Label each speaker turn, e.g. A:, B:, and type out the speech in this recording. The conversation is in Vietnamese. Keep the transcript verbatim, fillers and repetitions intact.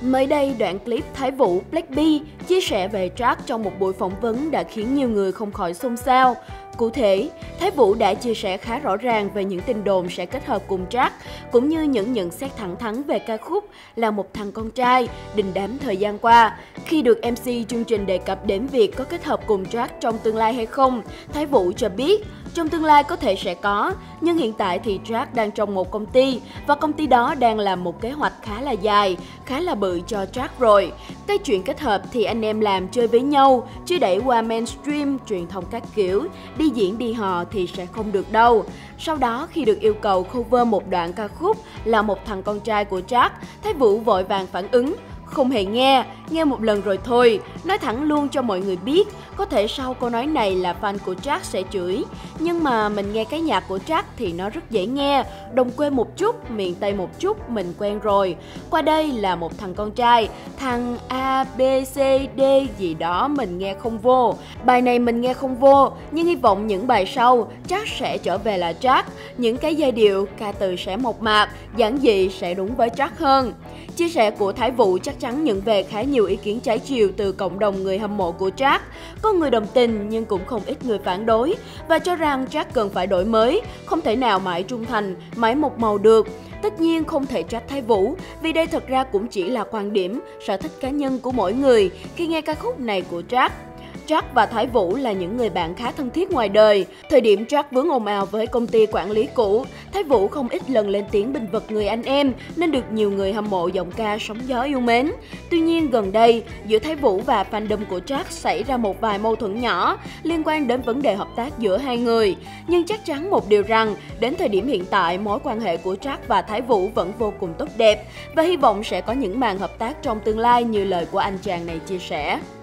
A: Mới đây, đoạn clip Thái Vũ Blackpink chia sẻ về Jack trong một buổi phỏng vấn đã khiến nhiều người không khỏi xôn xao. Cụ thể, Thái Vũ đã chia sẻ khá rõ ràng về những tin đồn sẽ kết hợp cùng Jack, cũng như những nhận xét thẳng thắn về ca khúc Là Một Thằng Con Trai đình đám thời gian qua. Khi được em xê chương trình đề cập đến việc có kết hợp cùng Jack trong tương lai hay không, Thái Vũ cho biết trong tương lai có thể sẽ có, nhưng hiện tại thì Jack đang trong một công ty và công ty đó đang làm một kế hoạch khá là dài, khá là bự cho Jack rồi. Cái chuyện kết hợp thì anh em làm chơi với nhau, chứ đẩy qua mainstream, truyền thông các kiểu, đi diễn đi hò thì sẽ không được đâu. Sau đó khi được yêu cầu cover một đoạn ca khúc Là Một Thằng Con Trai của Jack, Thái Vũ vội vàng phản ứng: không hề nghe, nghe một lần rồi thôi, nói thẳng luôn cho mọi người biết, có thể sau câu nói này là fan của Jack sẽ chửi, nhưng mà mình nghe cái nhạc của Jack thì nó rất dễ nghe, đồng quê một chút, miền Tây một chút, mình quen rồi. Qua đây là một thằng con trai, thằng A, B, C, D gì đó mình nghe không vô. Bài này mình nghe không vô, nhưng hy vọng những bài sau, Jack sẽ trở về là Jack, những cái giai điệu, ca từ sẽ mộc mạc, giản dị sẽ đúng với Jack hơn. Chia sẻ của Thái Vũ chắc chắn nhận về khá nhiều ý kiến trái chiều từ cộng đồng người hâm mộ của Jack. Có người đồng tình nhưng cũng không ít người phản đối và cho rằng Jack cần phải đổi mới, không thể nào mãi trung thành, mãi một màu được. Tất nhiên không thể trách Thái Vũ, vì đây thật ra cũng chỉ là quan điểm, sở thích cá nhân của mỗi người khi nghe ca khúc này của Jack. Jack và Thái Vũ là những người bạn khá thân thiết ngoài đời. Thời điểm Jack vướng ồn ào với công ty quản lý cũ, Thái Vũ không ít lần lên tiếng bênh vực người anh em nên được nhiều người hâm mộ giọng ca sóng gió yêu mến. Tuy nhiên gần đây, giữa Thái Vũ và fandom của Jack xảy ra một vài mâu thuẫn nhỏ liên quan đến vấn đề hợp tác giữa hai người. Nhưng chắc chắn một điều rằng, đến thời điểm hiện tại, mối quan hệ của Jack và Thái Vũ vẫn vô cùng tốt đẹp và hy vọng sẽ có những màn hợp tác trong tương lai như lời của anh chàng này chia sẻ.